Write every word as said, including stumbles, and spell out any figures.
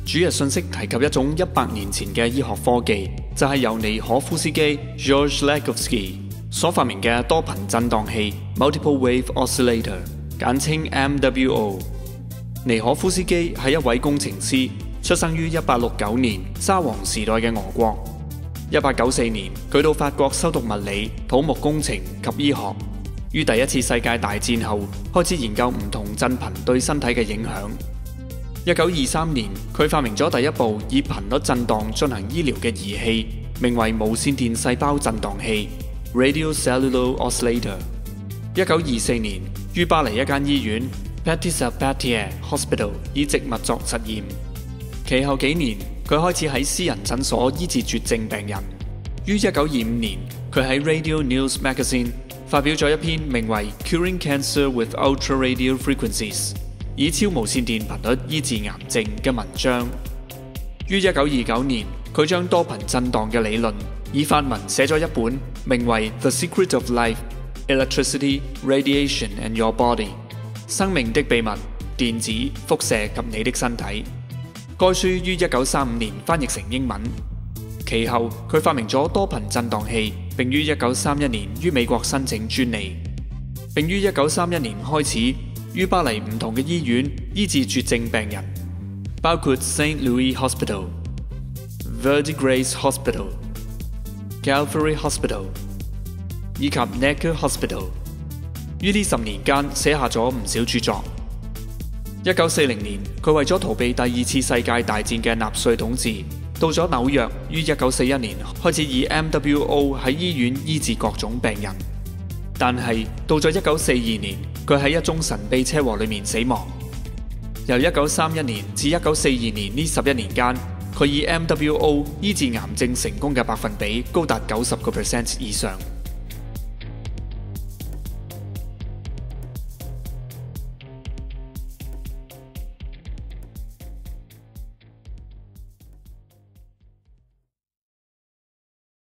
主日信息提及一種一百年前嘅醫學科技，就係由尼可夫斯基 （George Lakhovsky） 所發明嘅多頻振盪器 （Multiple Wave Oscillator）， 簡稱 M W O。尼可夫斯基係一位工程師，出生於一八六九年沙皇時代嘅俄國。一八九四年，佢到法國修讀物理、土木工程及醫學。於第一次世界大戰後，開始研究唔同振頻對身體嘅影響。一九二三年，佢發明咗第一部以頻率振盪進行醫療嘅儀器，名為無線電細胞振盪器 （Radio Cellular Oscillator）。一九二四年，於巴黎一間醫院 Petit-Salpêtrière Hospital 以植物作實驗。其後幾年，佢開始喺私人診所醫治絕症病人。於一九二五年，佢喺 Radio News Magazine 發表咗一篇名為《Curing Cancer with Ultra Radio Frequencies》以超無線電頻率醫治癌症嘅文章。於一九二九年，佢將多頻振盪嘅理論以法文寫咗一本名為《The Secret of Life: Electricity, Radiation and Your Body》生命的秘密、電子、輻射及你的身體。該書於一九三五年翻譯成英文。其後，佢發明咗多頻振盪器，並於一九三一年於美國申請專利，並於一九三一年開始於巴黎唔同嘅醫院醫治絕症病人，包括 Saint Louis Hospital、Verdigris Hospital、Calvary Hospital 以及 Necker Hospital。於呢十年間寫下咗唔少著作。一九四零年，佢為咗逃避第二次世界大戰嘅納粹統治，到咗紐約，於一九四一年開始以 M W O 喺醫院醫治各種病人。但係到咗一九四二年，佢喺一宗神秘車禍裏面死亡。由一九三一年至一九四二年呢十一年間，佢以 M W O 醫治癌症成功嘅百分比高達九十個 percent 以上。